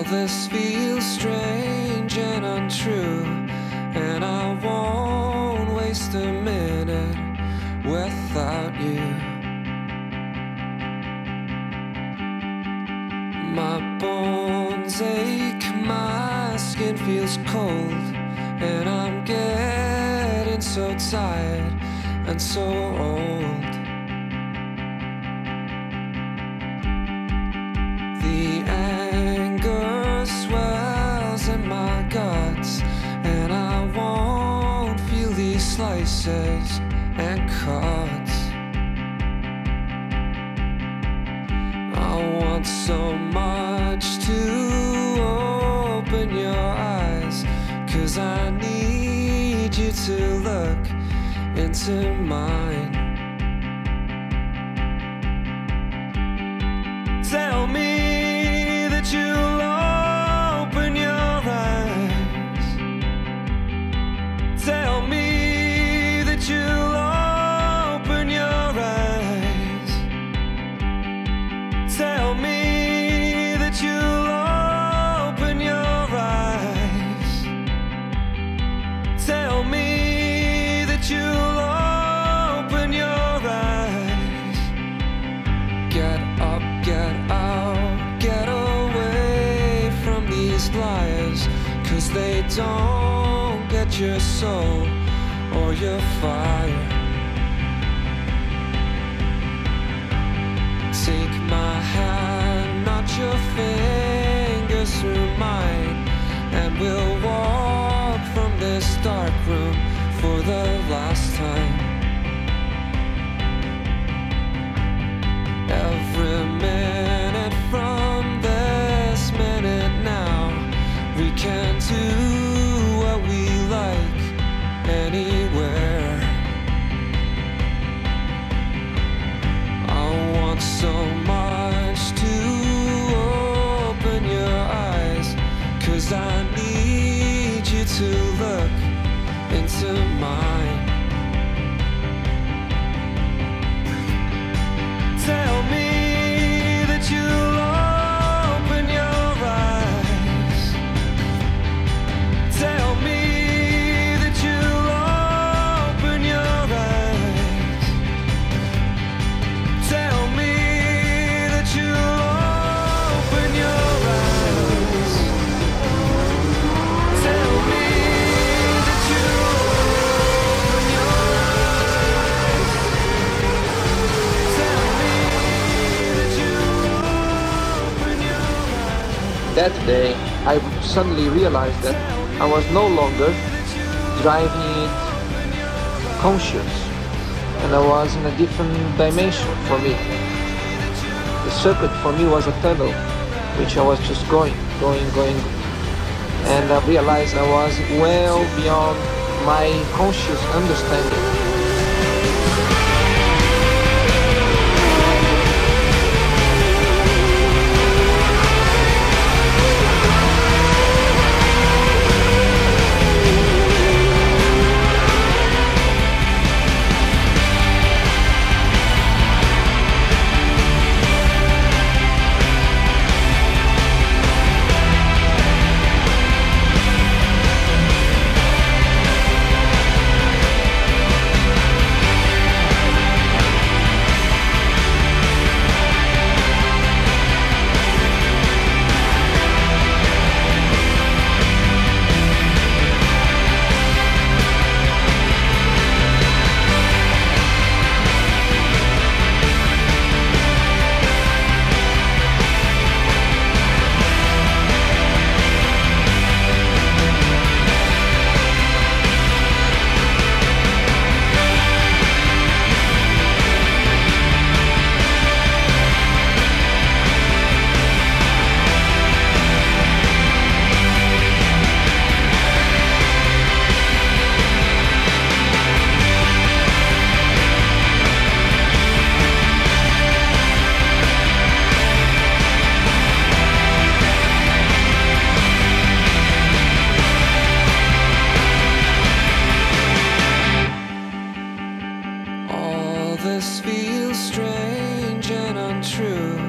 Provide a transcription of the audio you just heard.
this feels strange and untrue, and I won't waste a minute without you. My bones ache, my skin feels cold, and I'm getting so tired and so old. The anger swells in my guts, and I won't feel these slices and cuts. I want so much to open your eyes, 'cause I need you to look into mine. Tell me that you'll open your eyes. Tell me that you'll open your eyes. Tell me that you'll open your eyes. Tell me that you'll open your eyes. Get up, get out, get away from these liars, 'cause they don't get your soul or your fire. Take my hand, not your fingers through mine, and we'll walk from this dark room for the last time. Every minute from this minute now, we can do what we like anywhere. I want so much to open your eyes, 'cause I need you to look into mine. Tell me that you'll open your eyes. Tell me that you'll open your eyes. Tell me that you'll open your eyes. Tell me that you'll open your eyes. Tell me that you'll open your eyes. That day, I suddenly realized that I was no longer driving it conscious, and I was in a different dimension for me. The circuit for me was a tunnel, which I was just going, and I realized I was well beyond my conscious understanding. This feels strange and untrue,